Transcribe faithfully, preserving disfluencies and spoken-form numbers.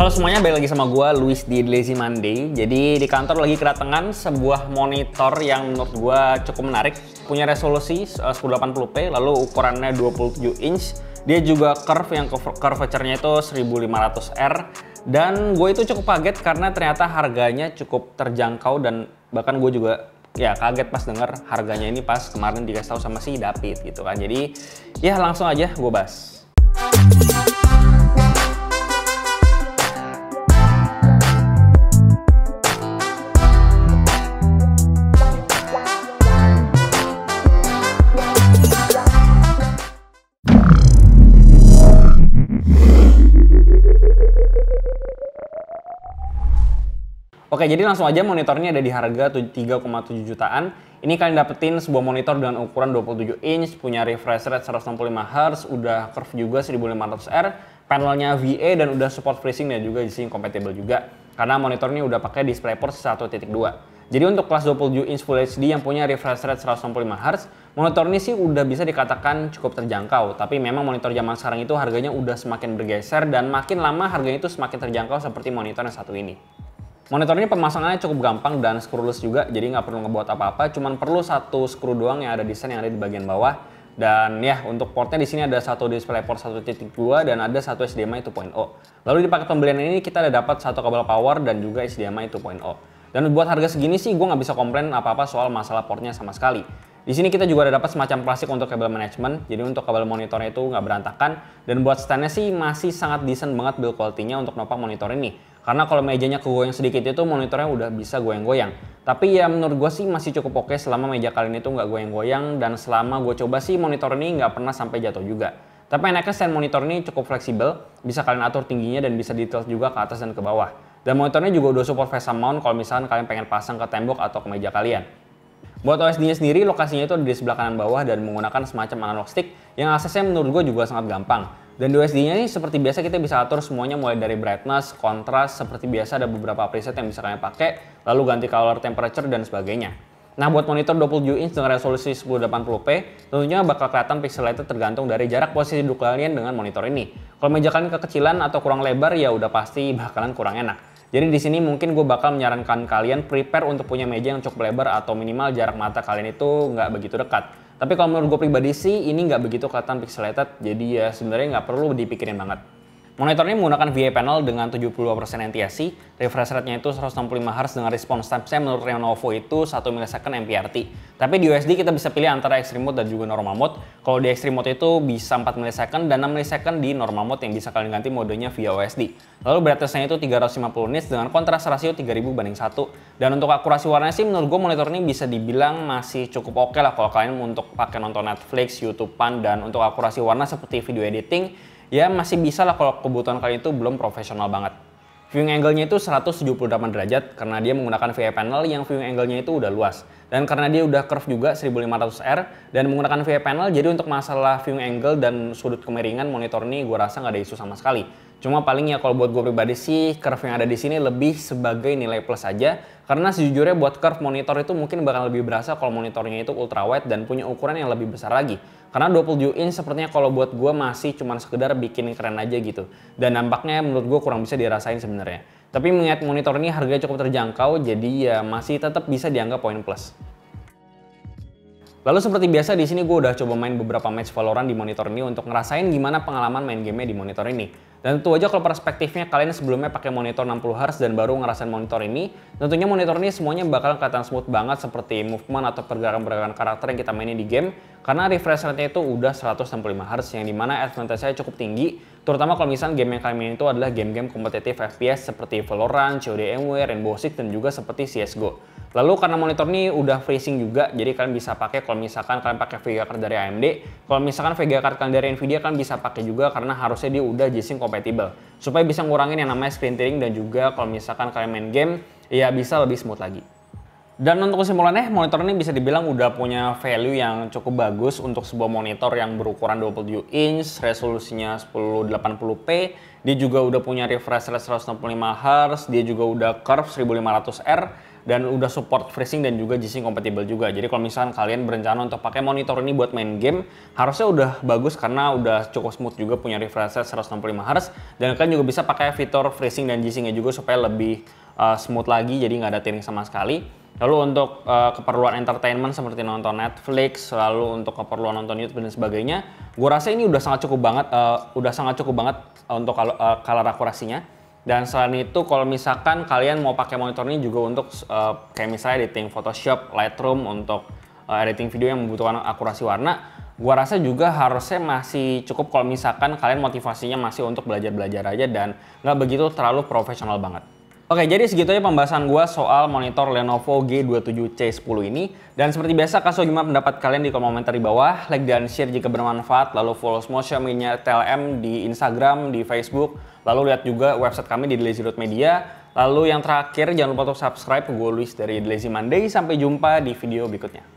Halo semuanya, balik lagi sama gue, Luis di Lazy Monday. Jadi di kantor lagi kedatangan sebuah monitor yang menurut gue cukup menarik. Punya resolusi seribu delapan puluh p, lalu ukurannya dua puluh tujuh inch. Dia juga curve yang curvature-nya itu seribu lima ratus R. Dan gue itu cukup kaget karena ternyata harganya cukup terjangkau. Dan bahkan gue juga ya kaget pas denger harganya ini pas kemarin dikasih tahu sama si David gitu kan. Jadi ya langsung aja gue bahas. Oke, jadi langsung aja monitornya ada di harga tiga koma tujuh jutaan. Ini kalian dapetin sebuah monitor dengan ukuran dua puluh tujuh inch, punya refresh rate seratus enam puluh lima hertz, udah curve juga seribu lima ratus R, panelnya V A dan udah support FreeSync dan juga G-Sync compatible juga. Karena monitor ini udah pakai DisplayPort satu titik dua. Jadi untuk kelas dua puluh tujuh inch Full H D yang punya refresh rate seratus enam puluh lima hertz, monitor ini sih udah bisa dikatakan cukup terjangkau. Tapi memang monitor zaman sekarang itu harganya udah semakin bergeser dan makin lama harganya itu semakin terjangkau seperti monitor yang satu ini. Monitor ini pemasangannya cukup gampang dan screwless juga, jadi nggak perlu ngebuat apa-apa, cuman perlu satu screw doang yang ada desain yang ada di bagian bawah. Dan ya, untuk portnya di sini ada satu DisplayPort satu titik dua dan ada satu H D M I dua titik nol. Lalu di paket pembelian ini kita ada dapat satu kabel power dan juga H D M I dua titik nol. Dan buat harga segini sih gue nggak bisa komplain apa-apa soal masalah portnya sama sekali. Di sini kita juga ada dapat semacam plastik untuk kabel management, jadi untuk kabel monitornya itu nggak berantakan. Dan buat standnya sih masih sangat decent banget build quality-nya untuk nopang monitor ini. Karena kalau mejanya kegoyang sedikit itu monitornya udah bisa goyang-goyang. Tapi ya menurut gue sih masih cukup oke selama meja kalian itu nggak goyang-goyang dan selama gue coba sih monitor ini nggak pernah sampai jatuh juga. Tapi enaknya stand monitor ini cukup fleksibel, bisa kalian atur tingginya dan bisa detail juga ke atas dan ke bawah. Dan monitornya juga udah support face mount kalau misalkan kalian pengen pasang ke tembok atau ke meja kalian. Buat O S D-nya sendiri, lokasinya itu ada di sebelah kanan bawah dan menggunakan semacam analog stick yang aksesnya menurut gue juga sangat gampang. Dan di O S D-nya ini seperti biasa kita bisa atur semuanya mulai dari brightness, kontras, seperti biasa ada beberapa preset yang bisa kalian pakai, lalu ganti color temperature dan sebagainya. Nah buat monitor dua puluh tujuh inch dengan resolusi seribu delapan puluh p, tentunya bakal kelihatan pixelnya tergantung dari jarak posisi duduk kalian dengan monitor ini. Kalau meja kalian kekecilan atau kurang lebar ya udah pasti bakalan kurang enak. Jadi di sini mungkin gue bakal menyarankan kalian prepare untuk punya meja yang cukup lebar atau minimal jarak mata kalian itu nggak begitu dekat. Tapi kalau menurut gue pribadi sih ini nggak begitu kelihatan pixelated, jadi ya sebenarnya nggak perlu dipikirin banget. Monitor ini menggunakan V A panel dengan tujuh puluh dua persen N T S C, refresh rate-nya itu seratus enam puluh lima hertz dengan response time-nya menurut Lenovo itu satu milisecond M P R T. Tapi di U S D kita bisa pilih antara Extreme Mode dan juga Normal Mode. Kalau di Extreme Mode itu bisa empat milisecond dan enam milisecond di Normal Mode yang bisa kalian ganti modenya via O S D. Lalu brightness-nya itu tiga ratus lima puluh nits dengan kontras rasio tiga ribu banding satu. Dan untuk akurasi warnanya sih menurut gue monitor ini bisa dibilang masih cukup oke lah kalau kalian untuk pakai nonton Netflix, YouTube-an, dan untuk akurasi warna seperti video editing ya masih bisa lah kalau kebutuhan kalian itu belum profesional banget. Viewing angle-nya itu seratus tujuh puluh delapan derajat karena dia menggunakan V A panel yang viewing angle-nya itu udah luas. Dan karena dia udah curve juga seribu lima ratus R dan menggunakan V A panel, jadi untuk masalah viewing angle dan sudut kemiringan monitor ini gue rasa nggak ada isu sama sekali. Cuma paling ya kalau buat gue pribadi sih curve yang ada di sini lebih sebagai nilai plus aja. Karena sejujurnya buat curve monitor itu mungkin bakal lebih berasa kalau monitornya itu ultra wide dan punya ukuran yang lebih besar lagi. Karena dua puluh tujuh inch sepertinya kalau buat gue masih cuma sekedar bikin keren aja gitu. Dan nampaknya menurut gue kurang bisa dirasain sebenarnya. Tapi mengingat monitor ini harganya cukup terjangkau, jadi ya masih tetap bisa dianggap poin plus. Lalu seperti biasa di sini gue udah coba main beberapa match Valorant di monitor ini untuk ngerasain gimana pengalaman main game di monitor ini. Dan tentu aja kalau perspektifnya kalian sebelumnya pakai monitor enam puluh hertz dan baru ngerasain monitor ini, tentunya monitor ini semuanya bakal kelihatan smooth banget seperti movement atau pergerakan-pergerakan karakter yang kita mainin di game. Karena refresh rate-nya itu udah seratus enam puluh lima hertz yang dimana advantage-nya cukup tinggi. Terutama kalau misalnya game yang kalian mainin itu adalah game-game kompetitif F P S seperti Valorant, C O D M W, Rainbow Six, dan juga seperti C S G O. Lalu karena monitor ini udah FreeSync juga, jadi kalian bisa pakai kalau misalkan kalian pakai Vega card dari A M D. Kalau misalkan Vega card kalian dari Nvidia kalian bisa pakai juga karena harusnya dia udah G-Sync compatible. Supaya bisa ngurangin yang namanya screen tearing dan juga kalau misalkan kalian main game, ya bisa lebih smooth lagi. Dan untuk kesimpulannya, monitor ini bisa dibilang udah punya value yang cukup bagus untuk sebuah monitor yang berukuran dua puluh tujuh inch, resolusinya seribu delapan puluh p, dia juga udah punya refresh rate seratus enam puluh lima hertz, dia juga udah curve seribu lima ratus R, dan udah support FreeSync dan juga G-Sync compatible juga. Jadi kalau misalkan kalian berencana untuk pakai monitor ini buat main game, harusnya udah bagus karena udah cukup smooth juga, punya refresh rate seratus enam puluh lima hertz, dan kalian juga bisa pakai fitur FreeSync dan G-Sync-nya juga supaya lebih uh, smooth lagi, jadi nggak ada tearing sama sekali. Lalu untuk uh, keperluan entertainment seperti nonton Netflix, lalu untuk keperluan nonton YouTube dan sebagainya, gue rasa ini udah sangat cukup banget, uh, udah sangat cukup banget untuk uh, color akurasinya. Dan selain itu, kalau misalkan kalian mau pakai monitor ini juga untuk uh, kayak misalnya editing Photoshop, Lightroom, untuk uh, editing video yang membutuhkan akurasi warna, gua rasa juga harusnya masih cukup kalau misalkan kalian motivasinya masih untuk belajar-belajar aja dan nggak begitu terlalu profesional banget. Oke, jadi segitu aja pembahasan gua soal monitor Lenovo G dua puluh tujuh C sepuluh ini. Dan seperti biasa, kasih gimana pendapat kalian di kolom komentar di bawah. Like dan share jika bermanfaat. Lalu follow semua social media T L M di Instagram, di Facebook. Lalu lihat juga website kami di delazy dot media. Lalu yang terakhir, jangan lupa untuk subscribe. Gue Luis dari The Lazy Monday. Sampai jumpa di video berikutnya.